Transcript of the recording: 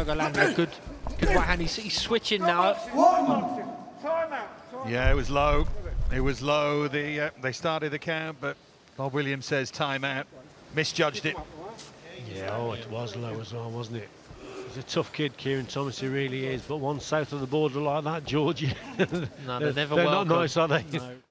Virgo landed a good right hand. He's switching now. Yeah, it was low. It was low. They started the count, but Bob Williams says timeout. Misjudged it. Yeah, oh, it was low as well, wasn't it? He's a tough kid, Kearon Thomas, he really is. But one south of the border like that, Georgia, No, they're never they're welcome. not nice, are they? No.